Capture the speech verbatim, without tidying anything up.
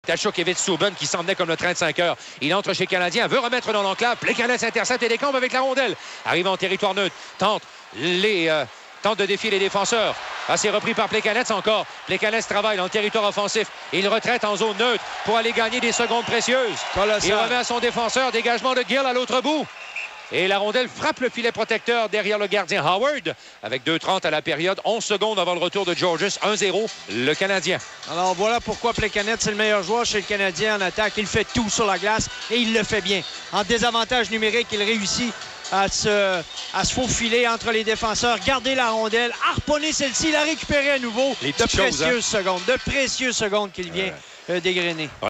Tachokevich Souben qui s'en venait comme le train de cinq heures. Il entre chez Canadien, veut remettre dans l'enclave. Plekanec s'intercepte et décampe avec la rondelle. Arrive en territoire neutre, tente les... Euh, tente de défier les défenseurs. Assez repris par Plekanec encore. Plekanec travaille dans le territoire offensif. Il retraite en zone neutre pour aller gagner des secondes précieuses. Colossal. Il remet à son défenseur. Dégagement de Gill à l'autre bout. Et la rondelle frappe le filet protecteur derrière le gardien Howard. Avec deux trente à la période, onze secondes avant le retour de Georges. un zéro, le Canadien. Alors voilà pourquoi Plekanec, c'est le meilleur joueur chez le Canadien en attaque. Il fait tout sur la glace et il le fait bien. En désavantage numérique, il réussit à se, à se faufiler entre les défenseurs, garder la rondelle, harponner celle-ci, la récupérer à nouveau. Les de petites choses, précieuses hein? secondes, de précieuses secondes qu'il vient euh, dégrainer.